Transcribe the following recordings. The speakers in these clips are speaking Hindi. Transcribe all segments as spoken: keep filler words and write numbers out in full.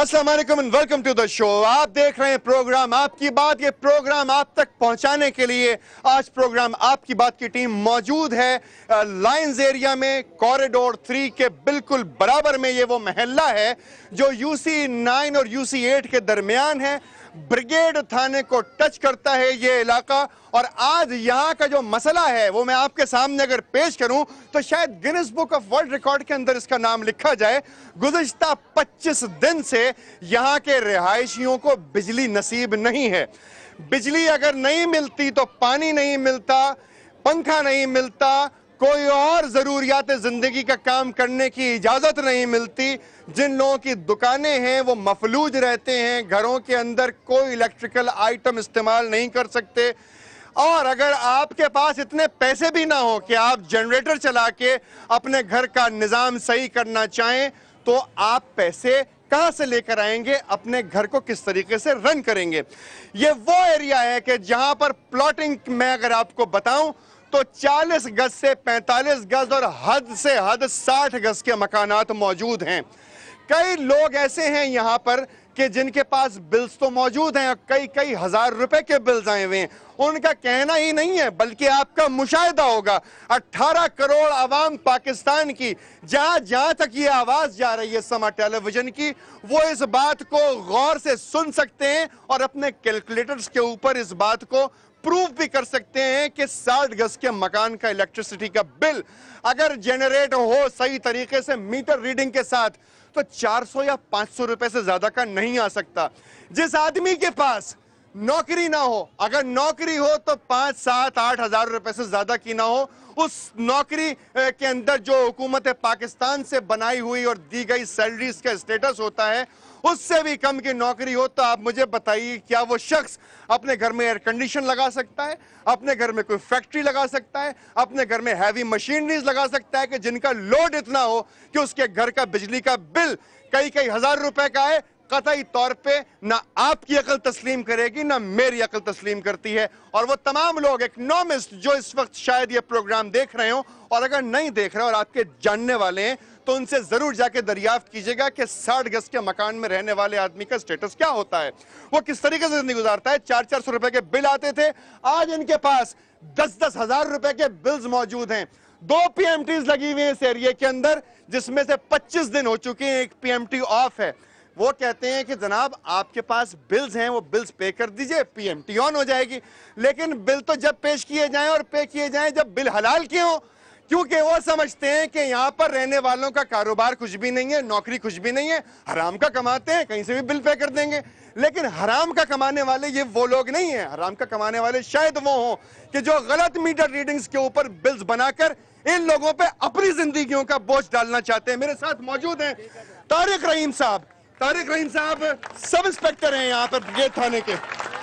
अस्सलाम वालेकुम and welcome to the show. आप देख रहे हैं प्रोग्राम आपकी बात। ये प्रोग्राम आप तक पहुंचाने के लिए आज प्रोग्राम आपकी बात की टीम मौजूद है लायंस एरिया में, कॉरिडोर थ्री के बिल्कुल बराबर में। ये वो महल्ला है जो यूसी नाइन और यूसी एट के दरमियान है। ब्रिगेड थाने को टच करता है ये इलाका। और आज यहाँ का जो मसला है वो मैं आपके सामने अगर पेश करूं तो शायद Guinness book of world record के अंदर इसका नाम लिखा जाए। गुज़िश्ता पच्चीस दिन से यहाँ के रिहायशियों को बिजली नसीब नहीं है। बिजली अगर नहीं मिलती तो पानी नहीं मिलता, पंखा नहीं मिलता, कोई और जरूरियात जिंदगी का काम करने की इजाजत नहीं मिलती। जिन लोगों की दुकानें हैं वो मफलूज रहते हैं, घरों के अंदर कोई इलेक्ट्रिकल आइटम इस्तेमाल नहीं कर सकते। और अगर आपके पास इतने पैसे भी ना हो कि आप जनरेटर चला के अपने घर का निजाम सही करना चाहें तो आप पैसे कहां से लेकर आएंगे, अपने घर को किस तरीके से रन करेंगे। ये वो एरिया है कि जहां पर प्लॉटिंग में अगर आपको बताऊं तो चालीस गज से पैंतालीस गज और हद से हद साठ गज के मकानात मौजूद हैं। कई लोग ऐसे हैं यहां पर कि जिनके पास बिल्स तो मौजूद हैं, कई कई हजार रुपए के बिल्स आए हुए हैं। उनका कहना ही नहीं है बल्कि आपका मुशाहिदा होगा अठारह करोड़ आवाम पाकिस्तान की, जहां जहां तक ये आवाज जा रही है समा टेलीविजन की, वो इस बात को गौर से सुन सकते हैं और अपने कैलकुलेटर्स के ऊपर इस बात को प्रूव भी कर सकते हैं कि साठ गज के मकान का इलेक्ट्रिसिटी का बिल अगर जनरेट हो सही तरीके से मीटर रीडिंग के साथ तो चार सौ या पांच सौ रुपए से ज्यादा का नहीं आ सकता। जिस आदमी के पास नौकरी ना हो, अगर नौकरी हो तो पांच सात आठ हजार रुपए से ज्यादा की ना हो, उस नौकरी के अंदर जो हुकूमत पाकिस्तान से बनाई हुई और दी गई सैलरीज का स्टेटस होता है उससे भी कम की नौकरी हो, तो आप मुझे बताइए क्या वो शख्स अपने घर में एयर कंडीशन लगा सकता है, अपने घर में कोई फैक्ट्री लगा सकता है, अपने घर में हैवी मशीनरीज लगा सकता है कि जिनका लोड इतना हो कि उसके घर का बिजली का बिल कई कई हजार रुपए का है। कतई तौर पे ना आपकी अकल तस्लीम करेगी ना मेरी अकल तस्लीम करती है। और वो तमाम लोग इकोनॉमिस्ट जो इस वक्त शायद ये प्रोग्राम देख रहे हो और अगर नहीं देख रहे और आपके जानने वाले हैं तो उनसे जरूर जाके दरियाफ्त कीजिएगा कि साठ गज के मकान में रहने वाले आदमी का स्टेटस क्या होता है, वो किस तरीके से जिंदगी गुजारता है। चार चार सौ रुपए के बिल आते थे, आज इनके पास दस दस हजार रुपए के बिल्स मौजूद हैं। दो पीएमटीज लगी हुई है इस एरिया के अंदर जिसमें से पच्चीस दिन हो चुके हैं, एक पीएमटी ऑफ है। वो कहते हैं कि जनाब आपके पास बिल्स हैं, वो बिल्स पे कर दीजिए, पीएमटी ऑन हो जाएगी। लेकिन बिल तो जब पेश किए जाएं और पे किए जाएं जब बिल हलाल के हों, क्योंकि वो समझते हैं कि यहाँ पर रहने वालों का कारोबार कुछ भी नहीं है, नौकरी कुछ भी नहीं है, हराम का कमाते हैं, कहीं से भी बिल पे कर देंगे। लेकिन हराम का कमाने वाले ये वो लोग नहीं है। हराम का कमाने वाले शायद वो हों कि जो गलत मीटर रीडिंग्स के ऊपर बिल्स बनाकर इन लोगों पे अपनी जिंदगियों का बोझ डालना चाहते हैं। मेरे साथ मौजूद हैं तारिक रहीम साहब। तारिक रहीम साहब सब इंस्पेक्टर हैं यहाँ पर ब्रिगेड थाने के।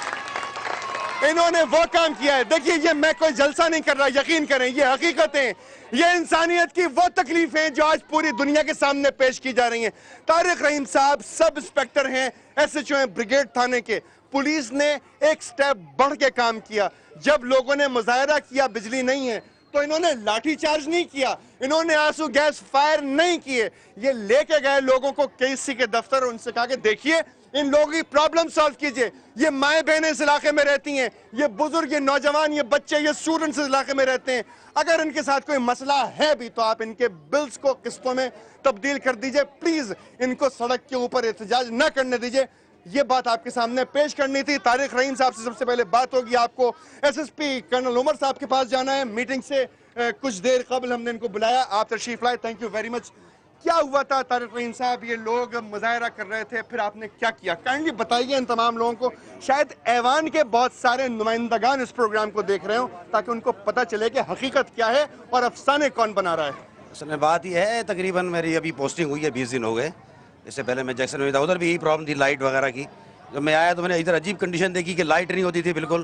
इन्होंने वो काम किया है। देखिए ये मैं कोई जलसा नहीं कर रहा, यकीन करें ये हकीकतें, ये इंसानियत की वो तकलीफें जो आज पूरी दुनिया के सामने पेश की जा रही हैं। तारिक रहीम साहब सब इंस्पेक्टर हैं, एसएचओ हैं ब्रिगेड थाने के। पुलिस ने एक स्टेप बढ़ के काम किया। जब लोगों ने मुजाहरा किया बिजली नहीं है तो इन्होंने लाठी चार्ज नहीं किया, इन्होंने आंसू गैस फायर नहीं किए। ये लेके गए लोगों को केसी के दफ्तर, उनसे कहा कि देखिए इन लोगों की प्रॉब्लम सॉल्व कीजिए। ये माएँ बहनें इस इलाके में रहती हैं, ये बुजुर्ग, ये नौजवान, ये बच्चे, ये स्टूडेंट्स इस इलाके में रहते हैं। अगर इनके साथ कोई मसला है भी तो आप इनके बिल्स को किस्तों में तब्दील कर दीजिए, प्लीज इनको सड़क के ऊपर एहतजाज न करने दीजिए। ये बात आपके सामने पेश करनी थी। तारिक रहीम साहब से सबसे पहले बात होगी। आपको एसएसपी कर्नल उमर साहब के पास जाना है। मीटिंग से कुछ देर कबल हमने इनको बुलाया, आप तशरीफ लाए, थैंक यू वेरी मच। क्या हुआ था तारिक रहीम साहब? ये लोग मुजाहरा कर रहे थे, फिर आपने क्या किया? काइंडली बताइए इन तमाम लोगों को, शायद ऐवान के बहुत सारे नुमाइंदगान इस प्रोग्राम को देख रहे हो, ताकि उनको पता चले कि हकीकत क्या है और अफसाने कौन बना रहा है। असल में बात यह है, तकरीबन मेरी अभी पोस्टिंग हुई है, बीस दिन हो गए। इससे पहले मैं जैक्सन में था, उधर भी यही प्रॉब्लम थी लाइट वगैरह की। जब मैं आया तो मैंने इधर अजीब कंडीशन देखी कि लाइट नहीं होती थी बिल्कुल।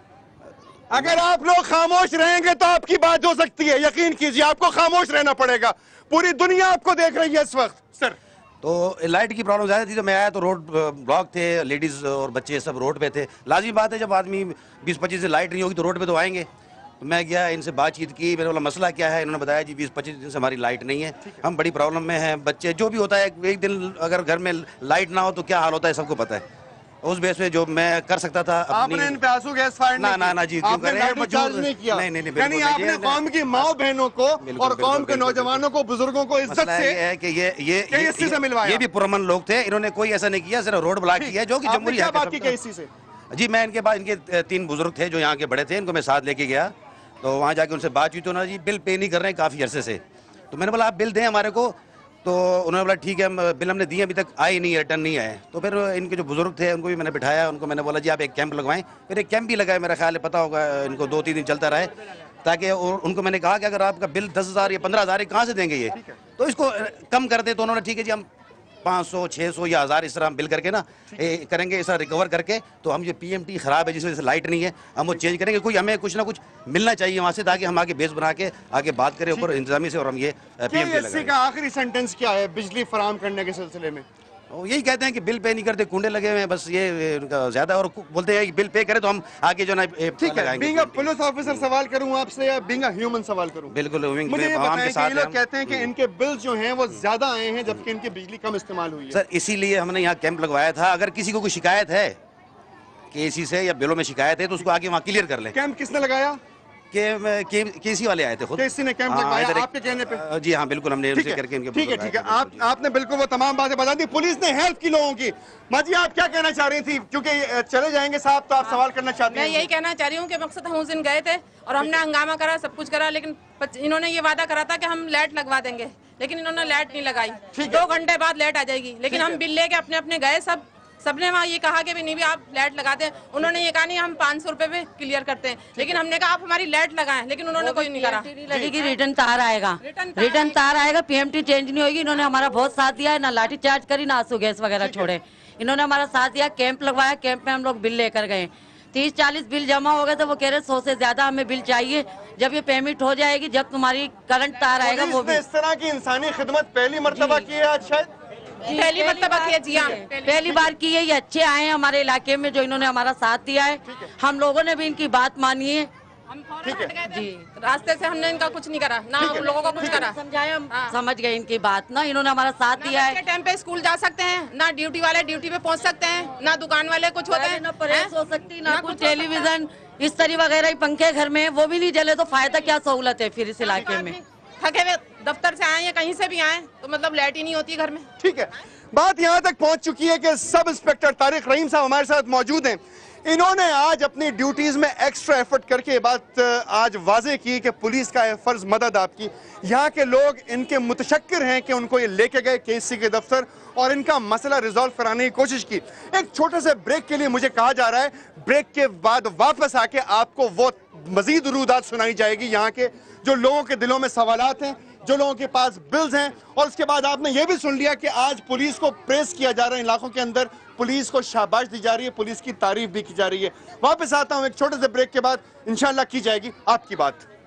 अगर आप लोग खामोश रहेंगे तो आपकी बात हो सकती है, यकीन कीजिए आपको खामोश रहना पड़ेगा। पूरी दुनिया आपको देख रही है इस वक्त। सर तो लाइट की प्रॉब्लम ज़्यादा थी, तो मैं आया तो रोड ब्लॉक थे, लेडीज़ और बच्चे सब रोड पे थे। लाजमी बात है जब आदमी बीस पच्चीस से लाइट नहीं होगी तो रोड पे तो आएंगे। तो मैं गया, इनसे बातचीत की, मैंने बोला मसला क्या है। इन्होंने बताया जी बीस पच्चीस दिन से हमारी लाइट नहीं है, हम बड़ी प्रॉब्लम में हैं, बच्चे जो भी होता है, एक दिन अगर घर में लाइट ना हो तो क्या हाल होता है सबको पता है। उस बेस पे जो मैं कर सकता था आपने इन पे आंसू गैस फायर ना ना ना जी, क्यों आपने करें? लाइट मौजूद- चार्ज नहीं किया। नहीं, नहीं, नहीं, यानी बिल्कुल आपने नहीं, कौम की माओ बहनों को बिल्कुल, और कौम बिल्कुल, के बिल्कुल, नौजवानों को, बुजुर्गों को इज्जत मसला से ये है कि ये ये कई ये- हिस्से से ये- मिलवाया। ये भी पुरअमन लोग थे, इन्होंने कोई ऐसा नहीं किया, सिर्फ रोड ब्लॉक किया, जो कि आपने जमहूरी क्या हक है बात की सबका। केसी से? जी मैं इनके बाद, इनके तीन बुजुर्ग थे जो यहाँ के बड़े थे, इनको मैं साथ लेके गया, तो वहाँ जाके उनसे बातचीत हुई। उन्होंने जी बिल पे नहीं कर रहे हैं काफ़ी अरसे से। तो मैंने बोला आप बिल दें हमारे को, तो उन्होंने बोला ठीक है, हम बिल हमने दिए, अभी तक आए नहीं, रिटर्न नहीं आए। तो फिर इनके जो बुजुर्ग थे उनको भी मैंने बिठाया, उनको मैंने बोला जी आप एक कैंप लगवाएं। फिर एक कैंप भी लगाया, मेरा ख्याल है पता होगा इनको, दो तीन दिन चलता रहे, ताकि उनको मैंने कहा कि अगर आपका बिल दस हज़ार या पंद्रह हज़ार कहाँ से देंगे ये, तो इसको कम कर दे। तो उन्होंने ठीक है जी हम पाँच सौ छः सौ या हज़ार इस तरह हम बिल करके ना ए, करेंगे, इस तरह रिकवर करके, तो हम ये पीएमटी ख़राब है जिस वजह से लाइट नहीं है, हम वो चेंज करेंगे। कोई हमें कुछ ना कुछ मिलना चाहिए वहाँ से, ताकि हम आगे बेस बना के आगे बात करें ऊपर इंतजामी से, और हम ये पीएमटी केएससी का आखिरी सेंटेंस क्या है बिजली फराहम करने के सिलसिले में? वो यही कहते हैं कि बिल पे नहीं करते, कुंडे लगे हुए हैं, बस ये उनका ज्यादा, और बोलते हैं कि बिल पे करें तो हम आगे जो ना ठीक है। बीइंग अ पुलिस ऑफिसर सवाल करूं आपसे या बीइंग अ ह्यूमन सवाल करूं? बिल्कुल मुझे ये बताएं कि ये लोग कहते हैं कि इनके बिल जो हैं वो ज्यादा आए हैं जबकि इनकी बिजली कम इस्तेमाल हुई है। सर इसीलिए हमने यहाँ कैंप लगवाया था, अगर किसी को कोई शिकायत है केसी से या बिलों में शिकायत है तो उसको आगे वहाँ क्लियर कर लें। कैंप किसने लगाया? के, के, केसी वाले आए थे खुद। केसी ने कैंप हाँ, लगवाया इधर एक- आपके कहने पे? जी हाँ बिल्कुल, हमने ठीक उनसे है, करके इनके ठीक है, बुजुर्ग ठीक है। आए थे, आप जी। आपने बिल्कुल वो तमाम बातें बता दी, पुलिस ने हेल्प की लोगों की। माजी आप क्या कहना चाह रही थी? क्योंकि अ, चले जाएंगे साहब तो आप सवाल करना चाहती मैं हैं? यही कहना चाह रही हूँ कि मकसद हम उस दिन गए थे और हमने हंगामा करा, सब कुछ करा, लेकिन पच- इन्होंने ये वादा करा था कि हम लाइट लगवा देंगे, लेकिन इन्होंने लाइट नहीं लगाई। दो घंटे बाद लाइट आ जाएगी, लेकिन हम बिल लेके अपने अपने गए, सब सबने वहाँ ये कहा कि भी नहीं भी आप लाइट लगा दें। उन्होंने ये कहा नहीं हम पाँच सौ रुपए पे क्लियर करते हैं, लेकिन हमने कहा आप हमारी लाइट लगाएं, लेकिन उन्होंने कोई नहीं करा। लगेगी रिटर्न तार आएगा, रिटर्न तार रिटर्न तार आएगा, पीएमटी चेंज नहीं होगी। इन्होंने हमारा बहुत साथ दिया है, ना लाठी चार्ज करी ना आंसू गैस वगैरह छोड़े। इन्होंने हमारा साथ दिया, कैंप लगवाया, कैंप में हम लोग बिल लेकर गए। तीस चालीस बिल जमा हो गए तो वो कह रहे सौ से ज्यादा हमें बिल चाहिए, जब ये पेमेंट हो जाएगी, जब तुम्हारी करंट तार आएगा वो पुलिस ने भी। इस तरह की इंसानी खिदमत पहली मर्तबा की है आज शायद? पहली मरतबा किया जी हाँ, पहली बार की है, ये अच्छे आए हैं हमारे इलाके में जो इन्होंने हमारा साथ दिया है। हम लोगों ने भी इनकी बात मानी है। हम फौरन हट गए थे रास्ते से, हमने इनका कुछ नहीं करा, ना उन लोगों को कुछ करा। समझाया, हम हाँ। समझ गए इनकी बात ना, इन्होंने हमारा साथ दिया है। टाइम पे स्कूल जा सकते हैं, ना ड्यूटी वाले ड्यूटी पे पहुंच सकते हैं, ना दुकान वाले कुछ होते हैं, ना प्रेस हो सकती, ना ना कुछ कुछ हो टेलीविजन, इस तरह वगैरह ही पंखे घर में वो भी नहीं जले तो फायदा क्या सहूलत है फिर इस इलाके में। थके हुए दफ्तर से आए या कहीं से भी आए तो मतलब लाइट ही नहीं होती घर में। ठीक है, बात यहां तक पहुंच चुकी है कि सब इंस्पेक्टर तारिक रहीम साहब हमारे साथ मौजूद हैं। इन्होंने आज अपनी ड्यूटीज में एक्स्ट्रा एफर्ट करके ये बात आज वाजे की कि पुलिस का है फर्ज मदद आपकी। यहाँ के लोग इनके मुतशक्किर हैं कि उनको ये लेके गए केसी के दफ्तर और इनका मसला रिजॉल्व कराने की कोशिश की। एक छोटे से ब्रेक के लिए मुझे कहा जा रहा है, ब्रेक के बाद वापस आके आपको वो मजीद रुदात सुनाई जाएगी यहाँ के जो लोगों के दिलों में सवालात हैं, जो लोगों के पास बिल्स हैं। और उसके बाद आपने ये भी सुन लिया कि आज पुलिस को प्रेस किया जा रहा है, इलाकों के अंदर पुलिस को शाबाश दी जा रही है, पुलिस की तारीफ भी की जा रही है। वापस आता हूं एक छोटे से ब्रेक के बाद, इंशाल्लाह की जाएगी आपकी बात।